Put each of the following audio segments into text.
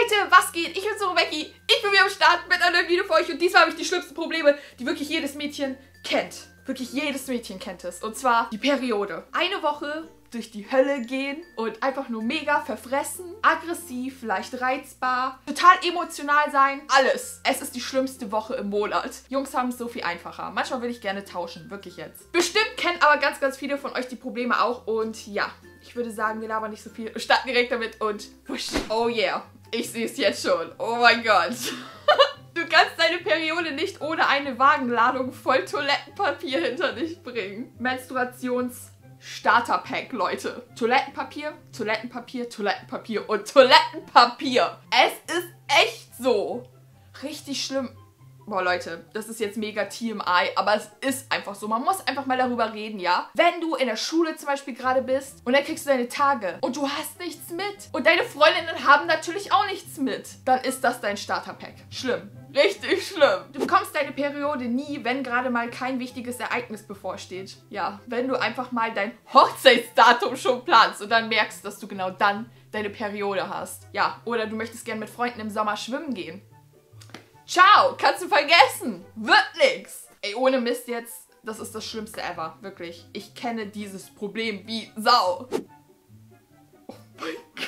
Leute, was geht? Ich bin Sorobeki, ich bin wieder am Start mit einem neuen Video für euch und diesmal habe ich die schlimmsten Probleme, die wirklich jedes Mädchen kennt. Wirklich jedes Mädchen kennt es. Und zwar die Periode. Eine Woche durch die Hölle gehen und einfach nur mega verfressen, aggressiv, leicht reizbar, total emotional sein, alles. Es ist die schlimmste Woche im Monat. Jungs haben es so viel einfacher. Manchmal würde ich gerne tauschen, wirklich jetzt. Bestimmt kennen aber ganz, ganz viele von euch die Probleme auch und ja, ich würde sagen, wir labern nicht so viel. Starten direkt damit und wusch. Oh yeah, ich sehe es jetzt schon. Oh mein Gott. Du kannst deine Periode nicht ohne eine Wagenladung voll Toilettenpapier hinter dich bringen. Menstruations-Starter-Pack, Leute. Toilettenpapier, Toilettenpapier, Toilettenpapier und Toilettenpapier. Es ist echt so. Richtig schlimm. Boah, Leute, das ist jetzt mega TMI, aber es ist einfach so. Man muss einfach mal darüber reden, ja? Wenn du in der Schule zum Beispiel gerade bist und dann kriegst du deine Tage und du hast nichts mit und deine Freundinnen haben natürlich auch nichts mit, dann ist das dein Starterpack. Schlimm. Richtig schlimm. Du bekommst deine Periode nie, wenn gerade mal kein wichtiges Ereignis bevorsteht. Ja, wenn du einfach mal dein Hochzeitsdatum schon planst und dann merkst, dass du genau dann deine Periode hast. Ja, oder du möchtest gerne mit Freunden im Sommer schwimmen gehen. Ciao, kannst du vergessen. Wird nix. Ey, ohne Mist jetzt, das ist das Schlimmste ever. Wirklich. Ich kenne dieses Problem wie Sau. Oh mein Gott.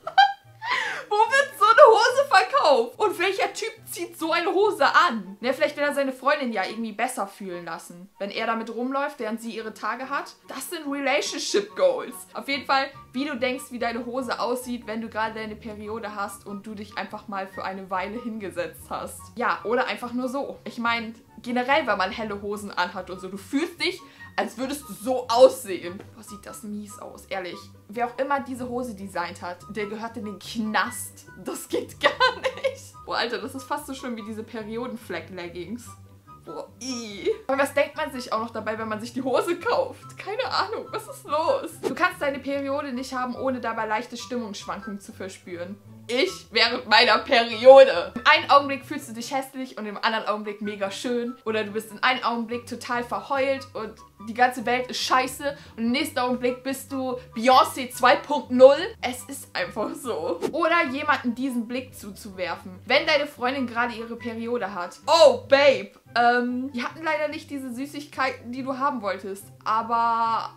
Wo wird so eine Hose verkauft? Und welcher Typ zieht so eine Hose an? Ne, vielleicht will er seine Freundin ja irgendwie besser fühlen lassen. Wenn er damit rumläuft, während sie ihre Tage hat. Das sind Relationship Goals. Auf jeden Fall, wie du denkst, wie deine Hose aussieht, wenn du gerade deine Periode hast und du dich einfach mal für eine Weile hingesetzt hast. Ja, oder einfach nur so. Ich meine, generell, wenn man helle Hosen anhat und so, du fühlst dich, als würdest du so aussehen. Boah, sieht das mies aus, ehrlich. Wer auch immer diese Hose designt hat, der gehört in den Knast. Das geht gar nicht. Boah, Alter, das ist fast so schlimm wie diese Periodenfleck-Leggings. Boah, ii. Aber was denkt man sich auch noch dabei, wenn man sich die Hose kauft? Keine Ahnung, was ist los? Du kannst deine Periode nicht haben, ohne dabei leichte Stimmungsschwankungen zu verspüren. Ich während meiner Periode. Im einen Augenblick fühlst du dich hässlich und im anderen Augenblick mega schön. Oder du bist in einem Augenblick total verheult und die ganze Welt ist scheiße. Und im nächsten Augenblick bist du Beyoncé 2.0. Es ist einfach so. Oder jemanden diesen Blick zuzuwerfen. Wenn deine Freundin gerade ihre Periode hat. Oh, Babe. Die hatten leider nicht diese Süßigkeiten, die du haben wolltest. Aber,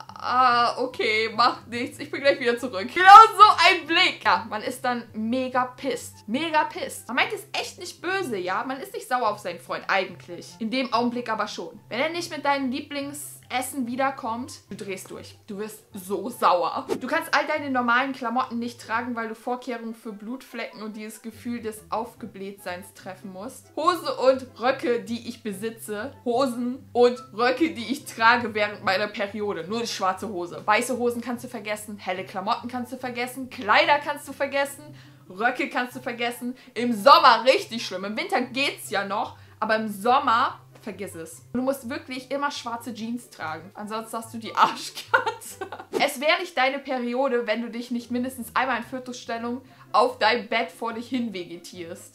okay, macht nichts. Ich bin gleich wieder zurück. Genau so ein Blick. Ja, man ist dann mega pissed. Mega pissed. Man meint es echt nicht böse, ja? Man ist nicht sauer auf seinen Freund, eigentlich. In dem Augenblick aber schon. Wenn er nicht mit deinen Lieblingsessen wiederkommt, du drehst durch. Du wirst so sauer. Du kannst all deine normalen Klamotten nicht tragen, weil du Vorkehrungen für Blutflecken und dieses Gefühl des Aufgeblähtseins treffen musst. Hose und Röcke, die ich besitze. Hosen und Röcke, die ich trage während meiner Periode. Nur die schwarze Hose. Weiße Hosen kannst du vergessen. Helle Klamotten kannst du vergessen. Kleider kannst du vergessen. Röcke kannst du vergessen. Im Sommer richtig schlimm. Im Winter geht's ja noch. Aber im Sommer, vergiss es. Du musst wirklich immer schwarze Jeans tragen. Ansonsten hast du die Arschkarte. Es wäre nicht deine Periode, wenn du dich nicht mindestens einmal in Fötusstellung auf dein Bett vor dich hin vegetierst.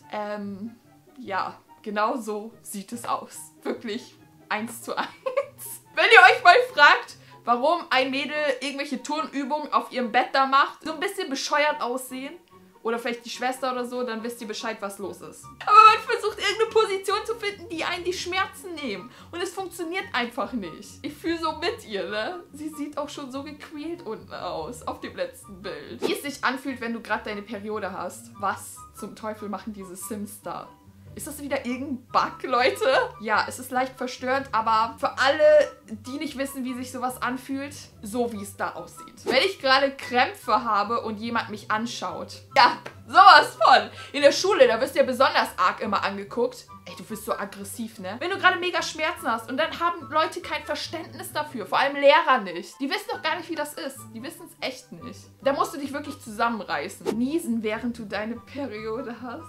Ja, genau so sieht es aus. Wirklich 1:1. Wenn ihr euch mal fragt, warum ein Mädel irgendwelche Turnübungen auf ihrem Bett da macht, so ein bisschen bescheuert aussehen, oder vielleicht die Schwester oder so, dann wisst ihr Bescheid, was los ist. Aber man versucht irgendeine Position zu finden, die einen die Schmerzen nehmen. Und es funktioniert einfach nicht. Ich fühle so mit ihr, ne? Sie sieht auch schon so gequält unten aus, auf dem letzten Bild. Wie es sich anfühlt, wenn du gerade deine Periode hast. Was zum Teufel machen diese Sims da? Ist das wieder irgendein Bug, Leute? Ja, es ist leicht verstörend, aber für alle, die nicht wissen, wie sich sowas anfühlt, so wie es da aussieht. Wenn ich gerade Krämpfe habe und jemand mich anschaut. Ja, sowas von. In der Schule, da wirst du ja besonders arg immer angeguckt. Ey, du bist so aggressiv, ne? Wenn du gerade mega Schmerzen hast und dann haben Leute kein Verständnis dafür, vor allem Lehrer nicht. Die wissen doch gar nicht, wie das ist. Die wissen es echt nicht. Da musst du dich wirklich zusammenreißen. Niesen, während du deine Periode hast.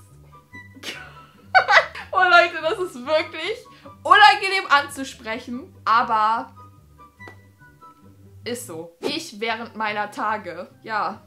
Oh Leute, das ist wirklich unangenehm anzusprechen, aber ist so. Ich während meiner Tage, ja,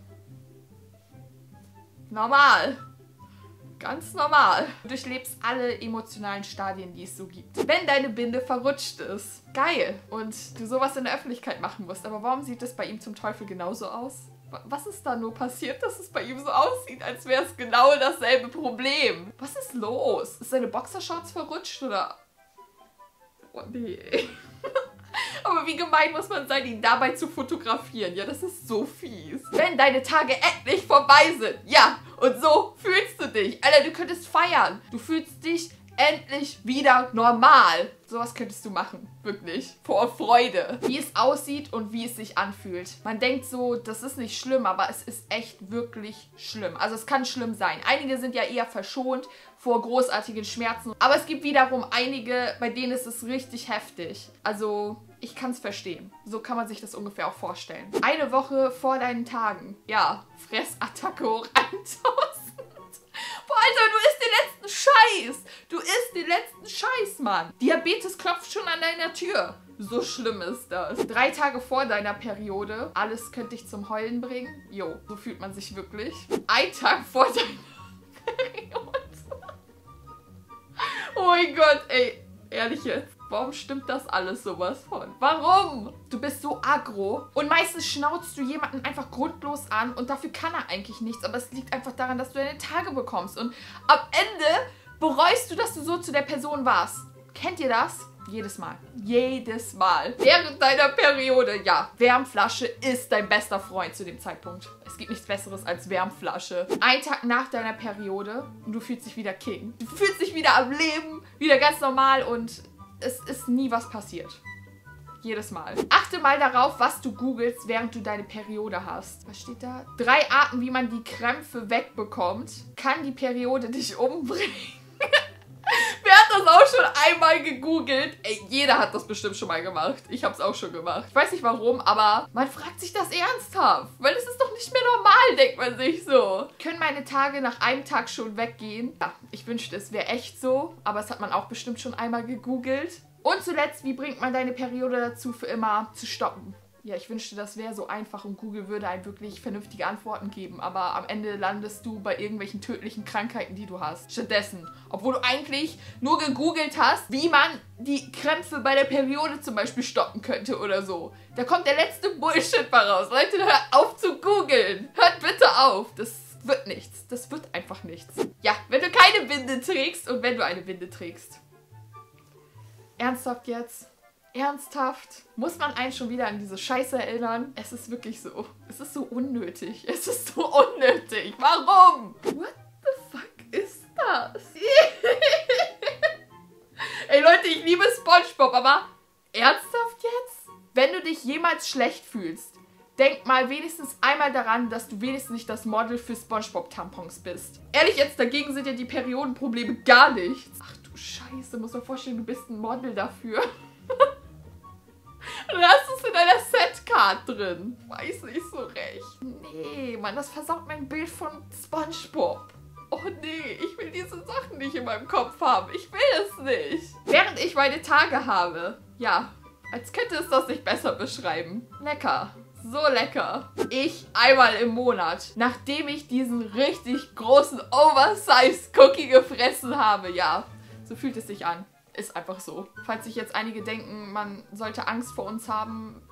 normal. Ganz normal. Du durchlebst alle emotionalen Stadien, die es so gibt. Wenn deine Binde verrutscht ist, geil. Und du sowas in der Öffentlichkeit machen musst, aber warum sieht das bei ihm zum Teufel genauso aus? Was ist da nur passiert, dass es bei ihm so aussieht, als wäre es genau dasselbe Problem? Was ist los? Ist seine Boxershorts verrutscht oder? Oh nee. Aber wie gemein muss man sein, ihn dabei zu fotografieren? Ja, das ist so fies. Wenn deine Tage endlich vorbei sind. Ja, und so fühlst du dich. Alter, du könntest feiern. Du fühlst dich endlich wieder normal. Sowas könntest du machen. Wirklich. Vor Freude. Wie es aussieht und wie es sich anfühlt. Man denkt so, das ist nicht schlimm, aber es ist echt wirklich schlimm. Also es kann schlimm sein. Einige sind ja eher verschont vor großartigen Schmerzen. Aber es gibt wiederum einige, bei denen ist es richtig heftig. Also ich kann es verstehen. So kann man sich das ungefähr auch vorstellen. Eine Woche vor deinen Tagen. Ja, Fressattacke hoch 1000. Boah, Alter, du isst den letzten Scheiß. Du isst den letzten Scheiß, Mann. Diabetes klopft schon an deiner Tür. So schlimm ist das. 3 Tage vor deiner Periode. Alles könnte dich zum Heulen bringen. Jo, so fühlt man sich wirklich. 1 Tag vor deiner Periode. Oh mein Gott, ey. Ehrlich jetzt. Warum stimmt das alles sowas von? Warum? Du bist so aggro und meistens schnauzt du jemanden einfach grundlos an und dafür kann er eigentlich nichts, aber es liegt einfach daran, dass du deine Tage bekommst und am Ende bereust du, dass du so zu der Person warst. Kennt ihr das? Jedes Mal. Jedes Mal. Während deiner Periode, ja. Wärmflasche ist dein bester Freund zu dem Zeitpunkt. Es gibt nichts Besseres als Wärmflasche. 1 Tag nach deiner Periode und du fühlst dich wieder King. Du fühlst dich wieder am Leben, wieder ganz normal und es ist nie was passiert. Jedes Mal. Achte mal darauf, was du googelst, während du deine Periode hast. Was steht da? 3 Arten, wie man die Krämpfe wegbekommt. Kann die Periode dich umbringen? Wer hat das auch schon einmal gegoogelt? Ey, jeder hat das bestimmt schon mal gemacht. Ich hab's auch schon gemacht. Ich weiß nicht warum, aber man fragt sich das ernsthaft. Weil es ist doch nicht mehr normal, denkt man sich so. Können meine Tage nach einem Tag schon weggehen? Ja, ich wünschte, es wäre echt so. Aber es hat man auch bestimmt schon einmal gegoogelt. Und zuletzt, wie bringt man deine Periode dazu, für immer zu stoppen? Ja, ich wünschte, das wäre so einfach und Google würde einem wirklich vernünftige Antworten geben. Aber am Ende landest du bei irgendwelchen tödlichen Krankheiten, die du hast. Stattdessen, obwohl du eigentlich nur gegoogelt hast, wie man die Krämpfe bei der Periode zum Beispiel stoppen könnte oder so. Da kommt der letzte Bullshit bei raus. Leute, hört auf zu googeln. Hört bitte auf. Das wird nichts. Das wird einfach nichts. Ja, wenn du keine Binde trägst und wenn du eine Binde trägst. Ernsthaft jetzt? Ernsthaft? Muss man einen schon wieder an diese Scheiße erinnern? Es ist wirklich so. Es ist so unnötig. Es ist so unnötig. Warum? What the fuck ist das? Ey Leute, ich liebe SpongeBob, aber ernsthaft jetzt? Wenn du dich jemals schlecht fühlst, denk mal wenigstens einmal daran, dass du wenigstens nicht das Model für SpongeBob-Tampons bist. Ehrlich jetzt, dagegen sind ja die Periodenprobleme gar nichts. Ach du Scheiße, muss mir vorstellen, du bist ein Model dafür. Und dann hast du es in deiner Setcard drin. Weiß nicht so recht. Nee, Mann, das versaut mein Bild von SpongeBob. Oh nee, ich will diese Sachen nicht in meinem Kopf haben. Ich will es nicht. Während ich meine Tage habe. Ja, als könnte es das nicht besser beschreiben. Lecker. So lecker. Ich einmal im Monat, nachdem ich diesen richtig großen Oversize Cookie gefressen habe. Ja, so fühlt es sich an. Ist einfach so. Falls sich jetzt einige denken, man sollte Angst vor uns haben.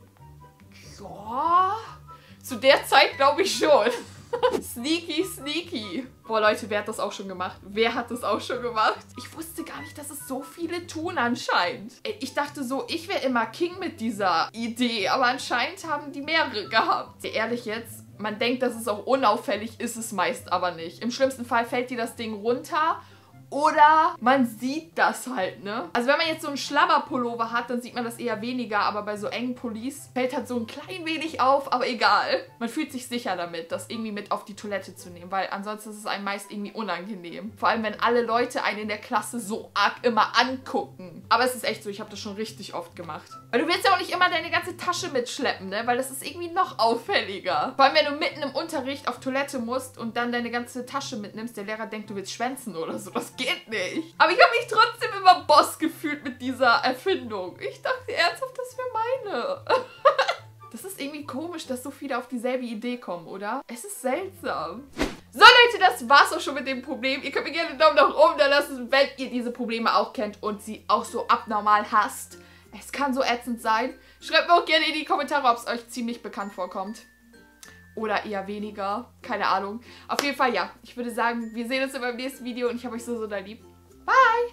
Ja, zu der Zeit glaube ich schon. Sneaky, sneaky. Boah, Leute, wer hat das auch schon gemacht? Wer hat das auch schon gemacht? Ich wusste gar nicht, dass es so viele tun anscheinend. Ich dachte so, ich wäre immer King mit dieser Idee. Aber anscheinend haben die mehrere gehabt. Ehrlich jetzt, man denkt, dass es auch unauffällig ist, es meist aber nicht. Im schlimmsten Fall fällt dir das Ding runter. Oder man sieht das halt, ne? Also wenn man jetzt so einen Schlabberpullover hat, dann sieht man das eher weniger, aber bei so engen Pullis fällt halt so ein klein wenig auf, aber egal. Man fühlt sich sicher damit, das irgendwie mit auf die Toilette zu nehmen, weil ansonsten ist es einem meist irgendwie unangenehm. Vor allem, wenn alle Leute einen in der Klasse so arg immer angucken. Aber es ist echt so, ich habe das schon richtig oft gemacht. Weil du willst ja auch nicht immer deine ganze Tasche mitschleppen, ne? Weil das ist irgendwie noch auffälliger. Vor allem, wenn du mitten im Unterricht auf Toilette musst und dann deine ganze Tasche mitnimmst, der Lehrer denkt, du willst schwänzen oder so. Das geht nicht. Aber ich habe mich trotzdem immer Boss gefühlt mit dieser Erfindung. Ich dachte ernsthaft, das wäre meine. Das ist irgendwie komisch, dass so viele auf dieselbe Idee kommen, oder? Es ist seltsam. So Leute, das war's auch schon mit dem Problem. Ihr könnt mir gerne einen Daumen nach oben da lassen, wenn ihr diese Probleme auch kennt und sie auch so abnormal hasst. Es kann so ätzend sein. Schreibt mir auch gerne in die Kommentare, ob es euch ziemlich bekannt vorkommt. oder eher weniger. Keine Ahnung. Auf jeden Fall, ja. Ich würde sagen, wir sehen uns in meinem nächsten Video und ich habe euch so, so lieb. Bye!